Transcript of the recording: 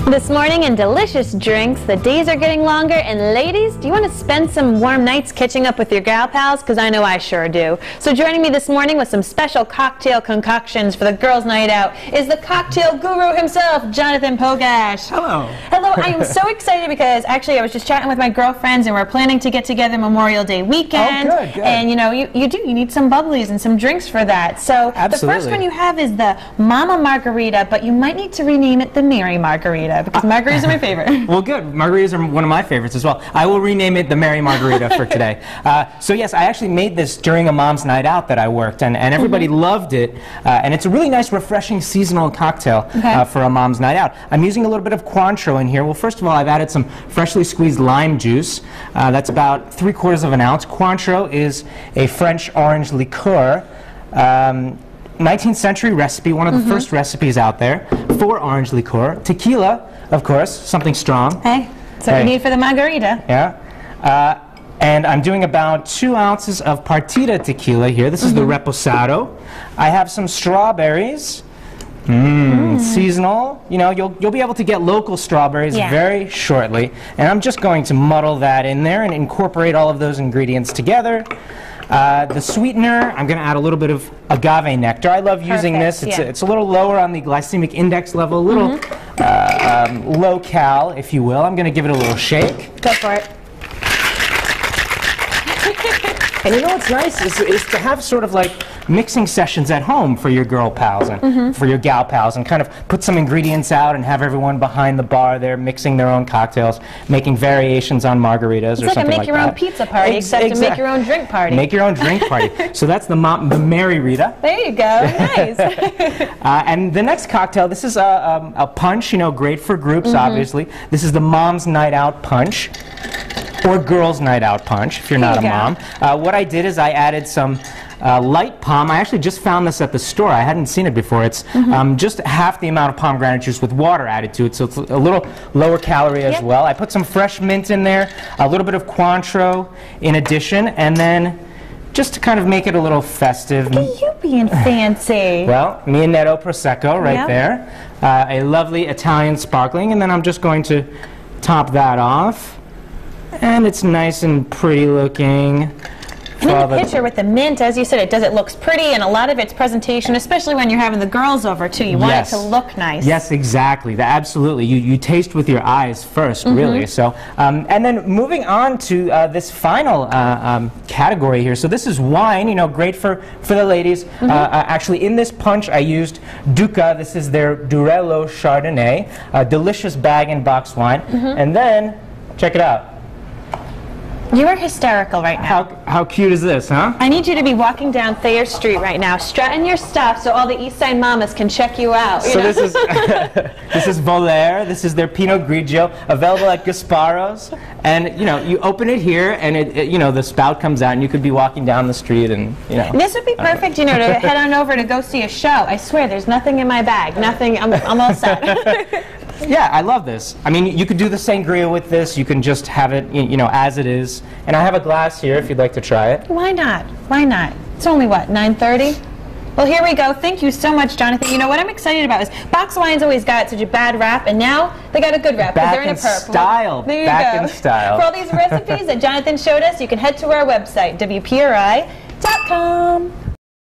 This morning in delicious drinks, the days are getting longer, and ladies, do you want to spend some warm nights catching up with your gal pals? Because I know I sure do. So joining me this morning with some special cocktail concoctions for the girls' night out is the cocktail guru himself, Jonathan Pogash. Hello. Hello. I am so excited because actually I was just chatting with my girlfriends and we're planning to get together Memorial Day weekend. Oh, good. And you know, you need some bubblies and some drinks for that. So Absolutely. The first one you have is the Mama Margarita, but you might need to rename it the Mary Margarita because margaritas are my favorite. Well, good. Margaritas are one of my favorites as well. I will rename it the Mary Margarita for today. So yes, I actually made this during a mom's night out that I worked, and everybody loved it. And it's a really nice, refreshing seasonal cocktail for a mom's night out. I'm using a little bit of Cointreau in here. Well, first of all, I've added some freshly squeezed lime juice. That's about 3/4 of an ounce. Cointreau is a French orange liqueur. 19th century recipe, one of the first recipes out there for orange liqueur. Tequila, of course, something strong. Hey, that's what you need for the margarita. Yeah. And I'm doing about 2 ounces of Partida tequila here. This is the Reposado. I have some strawberries. Seasonal. You know, you'll be able to get local strawberries very shortly. And I'm just going to muddle that in there and incorporate all of those ingredients together. The sweetener, I'm going to add a little bit of agave nectar. I love using this. It's a little lower on the glycemic index level, a little low-cal, if you will. I'm going to give it a little shake. Go for it. And you know what's nice is to have sort of like mixing sessions at home for your girl pals and for your gal pals, and kind of put some ingredients out and have everyone behind the bar there mixing their own cocktails, making variations on margaritas or something like that. It's like a make your own pizza party, except to make your own drink party. Make your own drink party. So that's the Mary Rita. There you go. Nice. And the next cocktail, this is a punch, you know, great for groups, obviously. This is the Mom's Night Out Punch, or Girls' Night Out Punch, if you're not a mom. What I did is I added some light palm. I actually just found this at the store. I hadn't seen it before. It's just half the amount of pomegranate juice with water added to it, so it's a little lower calorie as well. I put some fresh mint in there, a little bit of Cointreau in addition, and then just to kind of make it a little festive. Look at you being fancy. Well, mi netto Prosecco right there. A lovely Italian sparkling, and then I'm just going to top that off. And it's nice and pretty looking. And in the picture with the mint, as you said, it looks pretty, and a lot of it's presentation, especially when you're having the girls over too. You want it to look nice. Yes, exactly. Absolutely. You taste with your eyes first, really. So, and then moving on to this final category here. So this is wine. You know, great for the ladies. Actually, in this punch, I used Duca. This is their Durello Chardonnay, a delicious bag-and-box wine. And then, check it out. You are hysterical right now. How cute is this, huh? I need you to be walking down Thayer Street right now, strutting your stuff so all the East Side mamas can check you out. So this is this is Volare. This is their Pinot Grigio, available at Gasparo's. And you know, you open it here, and you know, the spout comes out, and you could be walking down the street, and you know. This would be perfect, you know, to head on over to go see a show. I swear, there's nothing in my bag. Nothing. I'm all set. Yeah, I love this. I mean, you could do the sangria with this. You can just have it, you know, as it is. And I have a glass here if you'd like to try it. Why not? Why not? It's only, what, 9:30? Well, here we go. Thank you so much, Jonathan. You know, what I'm excited about is box wines always got such a bad rap, and now they got a good rap because they're in a purple. Style. There you Back go. in style. For all these recipes that Jonathan showed us, you can head to our website, WPRI.com.